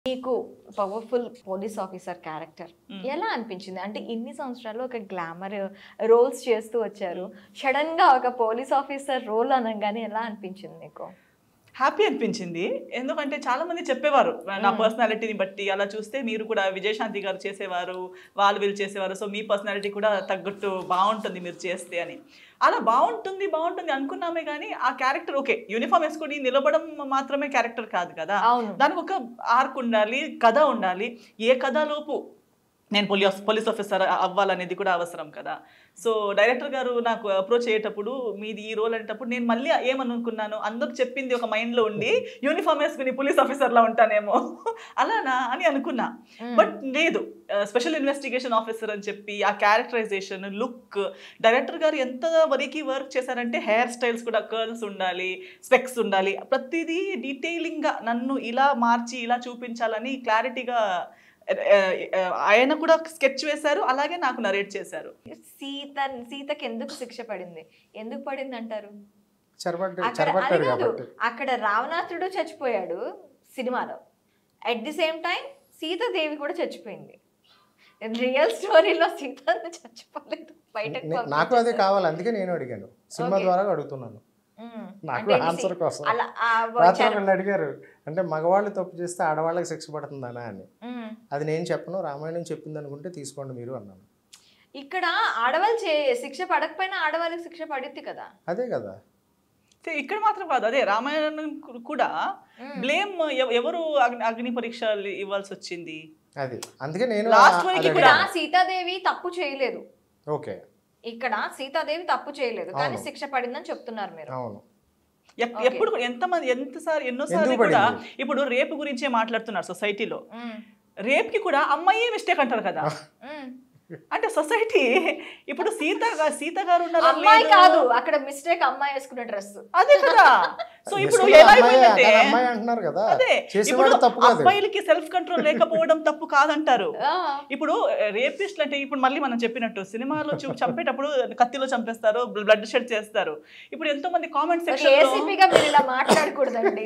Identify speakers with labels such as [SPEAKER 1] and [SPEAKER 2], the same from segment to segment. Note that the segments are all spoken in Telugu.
[SPEAKER 1] మీకు పవర్ఫుల్ పోలీస్ ఆఫీసర్ క్యారెక్టర్ ఎలా అనిపించింది? అంటే ఇన్ని సంవత్సరాలు ఒక గ్లామర్ రోల్స్ చేస్తూ వచ్చారు, సడన్ గా ఒక పోలీస్ ఆఫీసర్ రోల్ అనగానే ఎలా అనిపించింది మీకు?
[SPEAKER 2] హ్యాపీ అనిపించింది. ఎందుకంటే చాలా మంది చెప్పేవారు నా పర్సనాలిటీని బట్టి, అలా చూస్తే మీరు కూడా విజయశాంతి గారు చేసేవారు, వీళ్ళు చేసేవారు, సో మీ పర్సనాలిటీ కూడా తగ్గట్టు బాగుంటుంది మీరు చేస్తే అని. అలా బాగుంటుంది అనుకున్నామే కానీ ఆ క్యారెక్టర్ ఓకే యూనిఫామ్ వేసుకొని నిలబడడం మాత్రమే క్యారెక్టర్ కాదు కదా, దానికి ఒక ఆర్క్ ఉండాలి, కథ ఉండాలి. ఏ కథలోపు నేను పోలీస్ ఆఫీసర్ అవ్వాలనేది కూడా అవసరం కదా. సో డైరెక్టర్ గారు నాకు అప్రోచ్ అయ్యేటప్పుడు మీది ఈ రోల్ అనేటప్పుడు నేను మళ్ళీ ఏమనుకున్నాను, అందరికి చెప్పింది ఒక మైండ్లో ఉండి యూనిఫామ్ వేసుకుని పోలీస్ ఆఫీసర్లా ఉంటానేమో అలానా అని అనుకున్నా. బట్ లేదు, స్పెషల్ ఇన్వెస్టిగేషన్ ఆఫీసర్ అని చెప్పి ఆ క్యారెక్టరైజేషన్, లుక్, డైరెక్టర్ గారు ఎంత వరకు వర్క్ చేశారంటే హెయిర్ స్టైల్స్ కూడా కర్ల్స్ ఉండాలి, స్పెక్స్ ఉండాలి, ప్రతిదీ డీటెయిలింగ్గా నన్ను ఇలా మార్చి ఇలా చూపించాలని క్లారిటీగా ఆయన కూడా స్కెచ్ వేశారు, అలాగే నాకు నరేట్ చేశారు.
[SPEAKER 1] సీతకి ఎందుకు శిక్ష పడింది, ఎందుకు పడింది అంటారు? అక్కడ రావణాసురుడు చచ్చిపోయాడు సినిమాలో, at the same time Sitadevi కూడా చచ్చిపోయింది. రియల్ స్టోరీలో సీత చచ్చిపోలేదు, బయటకు
[SPEAKER 3] నాకు అదే కావాలి, అందుకే నేను అడిగాను, సినిమా ద్వారా అడుగుతున్నాను. నాకు ఆన్సర్ కోసం రాత్రి అడిగారు, అంటే మగవాళ్ళు తప్పు చేస్తే ఆడవాళ్ళకి శిక్ష పడుతుందనా అని. అది నేను చెప్పను, రామాయణం చెప్పింది అనుకుంటే తీసుకోండి మీరు అన్నాను.
[SPEAKER 1] ఇక్కడ ఆడవాళ్ళు శిక్ష పడకపోయినా ఆడవాళ్ళకి శిక్ష పడుద్ది కదా.
[SPEAKER 3] అదే కదా,
[SPEAKER 2] ఇక్కడ మాత్రం కాదు, అదే రామాయణం కూడా బ్లేమ్ ఎవరు అగ్ని పరీక్ష ఇవ్వాల్సి వచ్చింది.
[SPEAKER 3] అది అందుకే నేను
[SPEAKER 1] సీతాదేవి తప్పు చేయలేదు.
[SPEAKER 3] ఓకే,
[SPEAKER 1] ఇక్కడ సీతాదేవి తప్పు చేయలేదు కానీ శిక్ష పడిందని చెప్తున్నారు మీరు.
[SPEAKER 3] అవును,
[SPEAKER 2] ఎప్పుడు ఎన్నోసార్లు కూడా ఇప్పుడు రేపు గురించే మాట్లాడుతున్నారు సొసైటీలో. రేప్ కి కూడా అమ్మాయి మిస్టేక్ అంటారు కదా. అంటే సొసైటీ ఇప్పుడు సీత గారు ఉన్నారు,
[SPEAKER 1] అమ్మాయి కాదు అక్కడ మిస్టేక్, అమ్మాయి వేసుకునే డ్రెస్
[SPEAKER 2] అదే కదా. సో ఇప్పుడు ఎలా అయిపోయిందంటే అదే ఇప్పుడు అబ్బాయిలకి సెల్ఫ్ కంట్రోల్ లేకపోవడం తప్పు కాదంటారు. ఇప్పుడు రేపిస్ట్లు అంటే ఇప్పుడు మళ్ళీ మనం చెప్పినట్టు సినిమాలో చంపేటప్పుడు కత్తిలో చంపేస్తారు, బ్లడ్ షెడ్ చేస్తారు. ఇప్పుడు ఎంతో మంది కామెంట్ సెక్షన్
[SPEAKER 1] లో మాట్లాడకూడదండి,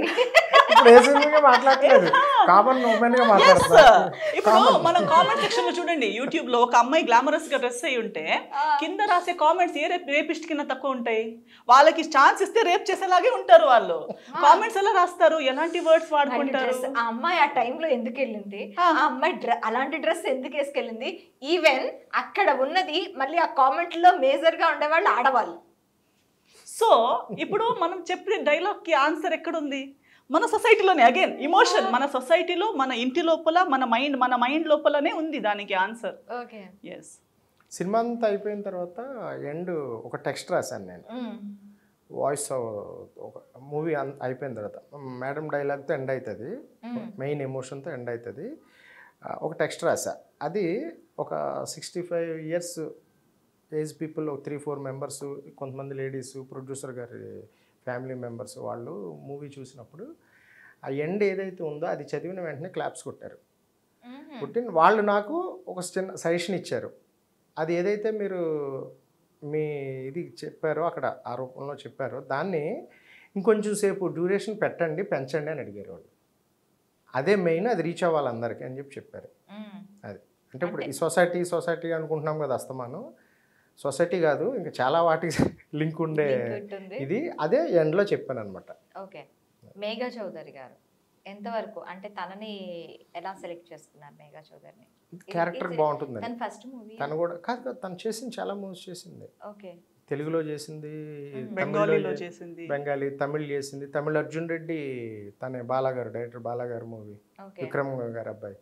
[SPEAKER 2] ఇప్పుడు మనం కామెంట్ సెక్షన్ లో చూడండి, యూట్యూబ్ లో ఒక అమ్మాయి గ్లామరస్ గా డ్రెస్ అయి ఉంటే కింద రాసే కామెంట్స్ ఏ రేపిస్ట్ కింద తక్కువ ఉంటాయి. వాళ్ళకి ఛాన్స్ ఇస్తే రేప్ చేసేలాగే ఉంటారు వాళ్ళు. కామెంట్స్ ఎలా రాస్తారు, ఎలాంటి వర్డ్స్ వాడుకుంటారు.
[SPEAKER 1] ఆ అమ్మాయి ఆ టైంలో ఎందుకు వెళ్ళింది, ఆ అమ్మాయి అలాంటి డ్రెస్ ఎందుకు వేసుకెళ్ళింది, ఈవెన్ అక్కడ ఉన్నది మళ్ళీ ఆ కామెంట్ లో మేజర్ గా ఉండేవాళ్ళు ఆడవాళ్ళు.
[SPEAKER 2] సో ఇప్పుడు మనం చెప్పిన డైలాగ్ కి ఆన్సర్ ఎక్కడుంది? మన సొసైటీలోనే. అగైన్ ఇమోషన్ మన సొసైటీలో, మన ఇంటి లోపల, మన మైండ్ లోపలనే ఉంది దానికి ఆన్సర్. ఎస్,
[SPEAKER 3] సినిమా అంతా అయిపోయిన తర్వాత ఎండ్ ఒక టెక్స్ట్ రాశాను నేను, వాయిస్ ఒక మూవీ అయిపోయిన తర్వాత మేడం డైలాగ్తో ఎండ్ అవుతుంది, మెయిన్ ఎమోషన్తో ఎండ్ అవుతుంది. ఒక టెక్స్ట్ రాసా, అది ఒక 65 years ఏజ్ పీపుల్, 3-4 members, కొంతమంది లేడీస్, ప్రొడ్యూసర్ గారి ఫ్యామిలీ మెంబర్స్ వాళ్ళు మూవీ చూసినప్పుడు ఆ ఎండ్ ఏదైతే ఉందో అది చదివిన వెంటనే క్లాప్స్ కొట్టారు. కొట్టిన వాళ్ళు నాకు ఒక చిన్న సజెషన్ ఇచ్చారు, అది ఏదైతే మీరు మీ ఇది చెప్పారో అక్కడ ఆ రూపంలో చెప్పారో దాన్ని ఇంకొంచెం సేపు డ్యూరేషన్ పెంచండి అని అడిగారు వాళ్ళు. అదే మెయిన్, అది రీచ్ అవ్వాలి అందరికీ అని చెప్పారు. అది అంటే ఇప్పుడు ఈ సొసైటీ అనుకుంటున్నాం కదా, అస్తమానం సొసైటీ కాదు ఇంకా చాలా వాటికి లింక్ ఉండే ఇది, అదే ఎండ్లో చెప్పాను అనమాట.
[SPEAKER 1] ఓకే, మేఘా చౌదరి గారు ఎంతవరకు, అంటే తనని ఎలా సెలెక్ట్ చేసుకున్నారు? మేఘా చౌదరిని
[SPEAKER 3] క్యారెక్టర్ బాగుంటుంది,
[SPEAKER 1] తను
[SPEAKER 3] కూడా కాదు, తను చేసింది చాలా మూవీస్ చేసింది.
[SPEAKER 1] ఓకే,
[SPEAKER 3] తెలుగులో చేసింది,
[SPEAKER 2] బెంగాలీలో చేసింది,
[SPEAKER 3] బెంగాలీ, తమిళ్ చేసింది. తమిళ్ అర్జున్ రెడ్డి తనే బాలాగారు, డైరెక్టర్ బాలాగారు మూవీ, విక్రమ్ గారు అబ్బాయి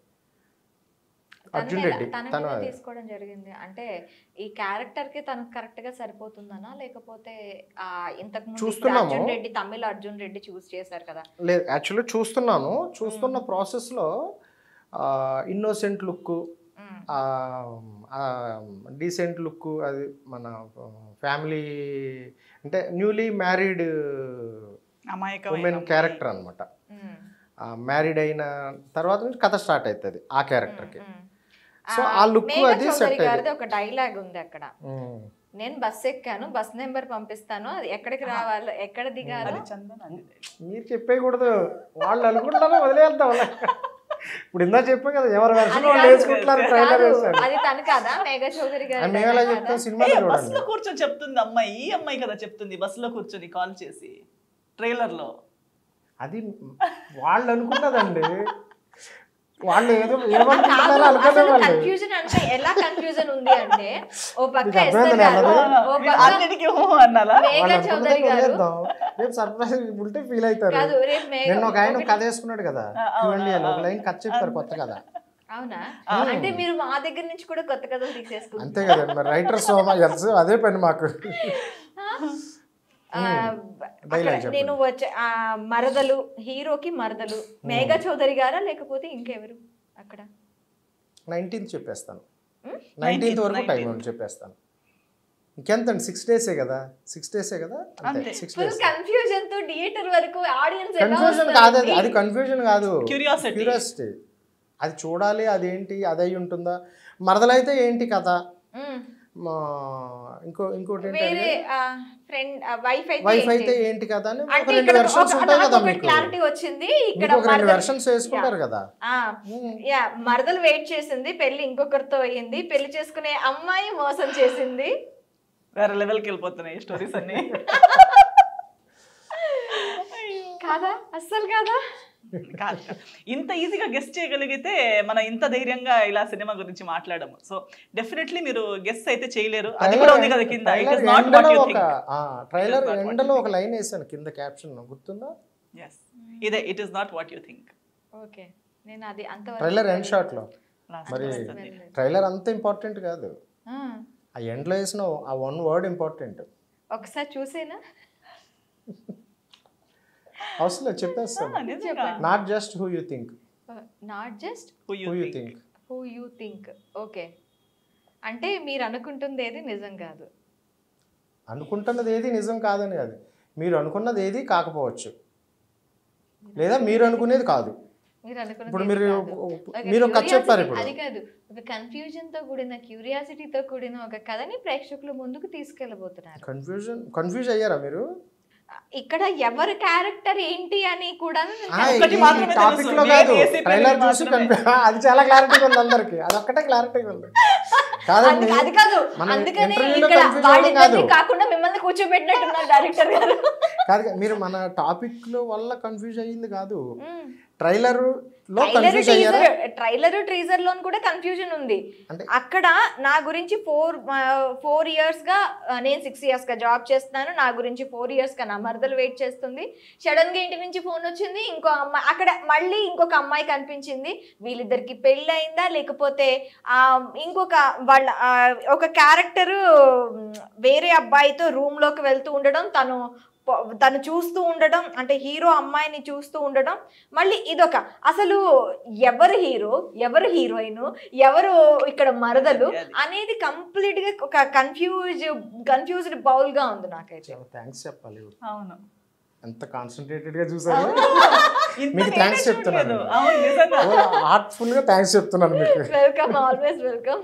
[SPEAKER 3] అర్జున్ రెడ్డి
[SPEAKER 1] తను తీసుకోవడం జరిగింది. అంటే ఈ క్యారెక్టర్ కి తనకు కరెక్ట్ గా సరిపోతుందనా, లేకపోతే ఇంతకు ముందు అర్జున్ రెడ్డి, తమిళ అర్జున్ రెడ్డి చూస్ చేశారు కదా?
[SPEAKER 3] లేదు, యాక్చువల్లీ చూస్తున్న ప్రాసెస్లో ఇన్నోసెంట్ లుక్, డీసెంట్ లుక్, అది మన ఫ్యామిలీ అంటే న్యూలీ మ్యారీడ్ ఉమెన్ క్యారెక్టర్ అనమాట. మ్యారీడ్ అయిన తర్వాత నుంచి కథ స్టార్ట్ అవుతుంది ఆ క్యారెక్టర్కి. సో ఆ లుక్ అది సెట్ అయ్యింది.
[SPEAKER 1] ఒక డైలాగ్ ఉంది అక్కడ, నేను బస్ ఎక్కాను, బస్ నెంబర్ పంపిస్తాను, అది ఎక్కడికి రావాలో, ఎక్కడ దిగాలో
[SPEAKER 3] మీరు చెప్పేయకూడదు, వాళ్ళు అనుకుంటారో వదిలేద్దాం. ఇప్పుడు ఇందా చెప్పాం కదా ఎవరు వెర్షన్
[SPEAKER 1] అది
[SPEAKER 3] వాళ్ళు
[SPEAKER 1] కాదు.
[SPEAKER 3] వేసుకుంటున్నారు ట్రైలర్
[SPEAKER 1] కాదు,
[SPEAKER 3] వేసారు
[SPEAKER 1] అది తను కాదా మేఘా చౌదరి గారు
[SPEAKER 3] మేము ఎలా చెప్తాం సినిమాలో చూడండి
[SPEAKER 2] బస్సులో కూర్చొని చెప్తుంది అమ్మాయి, ఈ అమ్మాయి కదా చెప్తుంది బస్సులో కూర్చొని కాల్ చేసి ట్రైలర్ లో.
[SPEAKER 3] అది వాళ్ళు అనుకున్నదండి, వాళ్ళు ఏదో ఏమనుకుంటున్నారో అనుకునే వాళ్ళు.
[SPEAKER 1] కన్ఫ్యూజన్ అంటే ఎలా కన్ఫ్యూజన్ ఉంది అంటే ఓ పక్క
[SPEAKER 3] మీకు
[SPEAKER 1] ఎస్ఆర్
[SPEAKER 3] అర్థమైందా
[SPEAKER 1] గారు,
[SPEAKER 3] అన్నది?
[SPEAKER 1] ఓ
[SPEAKER 2] మీరు
[SPEAKER 1] పక్క
[SPEAKER 2] అన్నిటికీ అన్నారా?
[SPEAKER 1] మేఘా
[SPEAKER 3] వాళ్ళు
[SPEAKER 1] చౌదరి
[SPEAKER 3] అనుకున్నదే
[SPEAKER 1] గారు.
[SPEAKER 3] వదిలేద్దాం. రేపు సర్ప్రైజ్ ఉంటే ఫీల్ అవుతారు.
[SPEAKER 1] కాదు రేపు
[SPEAKER 3] నిన్న ఒక ఆయన కథ వేసుకున్నాడు కదా, చూడండి ఒక లైన్ కథ చెప్తారు కొత్త కథ.
[SPEAKER 1] అవునా? అంటే మీరు మా దగ్గర నుంచి కూడా కొత్త కథలు తీసేసుకుంటారు.
[SPEAKER 3] అంతే కదండి మరి రైటర్ సోమా ఎల్స్ అదే పని మాకు.
[SPEAKER 1] నేను వచ్చే మరదలు, హీరోకి మరదలు మేఘా చౌదరి గారా లేకపోతే ఇంకెవరు అక్కడ?
[SPEAKER 3] 19th చెప్పేస్తాను, 19th వరకు టైం ఉంది చెప్పేస్తాను. ఇంకెంతండి 6 days కదా, 6 days కదా అంతే. 6
[SPEAKER 1] ఫుల్
[SPEAKER 3] days
[SPEAKER 1] కన్ఫ్యూజన్ తో థియేటర్ వరకు ఆడియన్స్
[SPEAKER 3] కన్ఫ్యూజన్ కాదు, అది కన్ఫ్యూజన్ కాదు,
[SPEAKER 2] Curiosity.
[SPEAKER 3] క్యూరియాసిటీ. అది చూడాలి, అదేంటి అదై ఉంటుందా, మరదలైతే ఏంటి కథ, ఇంకోటి
[SPEAKER 1] వేరే ఫ్రెండ్ వైఫ్
[SPEAKER 3] వైఫ్ అయితే
[SPEAKER 1] అయితే
[SPEAKER 3] ఏంటి కదా అని
[SPEAKER 1] అంటే
[SPEAKER 3] ఒక 2
[SPEAKER 1] ఇక్కడ
[SPEAKER 3] వెర్షన్స్ ఉంటాయి కదా మీకు.
[SPEAKER 1] క్లారిటీ వచ్చింది. ఇక్కడ
[SPEAKER 3] మీకు ఒక 2 వెర్షన్స్ వేసుకుంటారు కదా.
[SPEAKER 1] యా మరదలు వెయిట్ చేసింది, పెళ్లి ఇంకొకరితో అయ్యింది, పెళ్లి చేసుకునే అమ్మాయి మోసం చేసింది.
[SPEAKER 2] వేరే లెవెల్కి వెళ్ళిపోతున్నాయి స్టోరీస్ అన్ని.
[SPEAKER 1] కాదా? అస్సలు కాదా?
[SPEAKER 2] కాదు. ఇంత ఈజీగా గెస్ట్ చేయగలిగితే మనం ఇంత ధైర్యంగా ఇలా సినిమా గురించి మాట్లాడము. సో డెఫినెట్లీ మీరు గెస్ట్ అయితే చేయలేరు. అది కూడా ఉంది కదా కింద. It is not what you think.
[SPEAKER 3] Trailer ఎండలో ఒక లైన్ వేసాను కింద క్యాప్షన్, గుర్తుందా?
[SPEAKER 2] yes ఇదే it is not what you think.
[SPEAKER 1] Okay, నేను అది అంత
[SPEAKER 3] ట్రైలర్ ఎండ్ షాట్ లో. మరి ట్రైలర్ అంత ఇంపార్టెంట్ కాదు, ఆ ఎండ్ లో వేసిన ఆ 1 word ఇంపార్టెంట్.
[SPEAKER 1] ఒకసారి చూసేనా?
[SPEAKER 3] అవసరం లేదు, చెప్పేస్తాను. Not just who you think,
[SPEAKER 1] not just
[SPEAKER 3] who you think.
[SPEAKER 1] Who you think. Okay, అంటే మీరు అనుకుంటుంది ఏది నిజం కాదు.
[SPEAKER 3] అనుకుంటున్నది ఏది నిజం కాదని కాదు, మీరు అనుకున్నది ఏది కాకపోవచ్చు, లేదా మీరు అనుకునేది కాదు.
[SPEAKER 1] మీరు అనుకున్నది
[SPEAKER 3] ఇప్పుడు
[SPEAKER 1] ఏది
[SPEAKER 3] మీరు
[SPEAKER 1] కాదు. ఒక
[SPEAKER 3] మీరు ఒక కథ
[SPEAKER 1] curiosity,
[SPEAKER 3] చెప్పారు ఇప్పుడు.
[SPEAKER 1] అది కాదు, ఒక కన్ఫ్యూజన్ తో కూడిన క్యూరియాసిటీతో కూడిన ఒక కథని ప్రేక్షకుల ముందుకు తీసుకెళ్ళబోతున్నారు.
[SPEAKER 3] కన్ఫ్యూజ్ అయ్యారా మీరు?
[SPEAKER 1] ఇక్కడ ఎవరి క్యారెక్టర్ ఏంటి అని కూడా
[SPEAKER 2] ఒకటి మాత్రమే
[SPEAKER 3] టాపిక్
[SPEAKER 2] తెలుసు,
[SPEAKER 3] లో కాదు,
[SPEAKER 2] వేరే
[SPEAKER 3] ట్రైలర్ చూసి అది చాలా క్లారిటీగా ఉంది అందరికి, అది ఒక్కటే క్లారిటీగా ఉంది. కాదండి,
[SPEAKER 1] అది కాదు,
[SPEAKER 3] మనం
[SPEAKER 1] అందుకనే
[SPEAKER 3] ఇంటర్వ్యూలో
[SPEAKER 1] ఇక్కడ
[SPEAKER 3] కన్ఫ్యూజ్ అవ్వడం కాదు.
[SPEAKER 1] వాళ్ళిద్దరిని కాకుండా మిమ్మల్ని కూర్చోబెట్టినట్టున్నారు డైరెక్టర్ గారు.
[SPEAKER 3] కాదు మీరు మన టాపిక్ లో వల్ల కన్ఫ్యూజ్ అయ్యింది కాదు, ట్రైలర్ లో కన్ఫ్యూజ్ అయ్యారా?
[SPEAKER 1] ట్రైలర్ ట్రీజర్ లో కూడా కన్ఫ్యూజన్ ఉంది.
[SPEAKER 3] అంటే
[SPEAKER 1] అక్కడ నా గురించి 4 years గా, నేను 6 years గా జాబ్ చేస్తున్నాను, నా గురించి 4 years గా నా మరదలు వెయిట్ చేస్తుంది, సడన్ గా ఇంటి నుంచి ఫోన్ వచ్చింది, ఇంకో అమ్మాయి అక్కడ మళ్ళీ ఇంకొక అమ్మాయి కనిపించింది, వీళ్ళిద్దరికి పెళ్ళి అయిందా లేకపోతే ఇంకొక వాళ్ళ ఒక క్యారెక్టర్ వేరే అబ్బాయితో రూమ్ లోకి వెళ్తూ ఉండడం, తను చూస్తూ ఉండడం, అంటే హీరో అమ్మాయిని చూస్తూ ఉండడం, మళ్ళీ ఇదొక అసలు ఎవరు హీరో ఎవరు హీరోయిన్ ఎవరు ఇక్కడ మరదలు అనేది కంప్లీట్ గా ఒక కన్ఫ్యూజ్డ్ బౌల్ గా ఉంది నాకైతే.
[SPEAKER 3] థ్యాంక్స్ చెప్పాలి,
[SPEAKER 2] అవును
[SPEAKER 3] ఎంత కాన్సన్ట్రేటెడ్ గా చూసారు.
[SPEAKER 2] ఇంత
[SPEAKER 3] మీకు థ్యాంక్స్ చెప్తున్నాను,
[SPEAKER 2] అవును నిజంగా
[SPEAKER 3] హార్ట్ఫుల్ గా థ్యాంక్స్ చెప్తున్నాను మీకు.
[SPEAKER 1] Welcome, always welcome.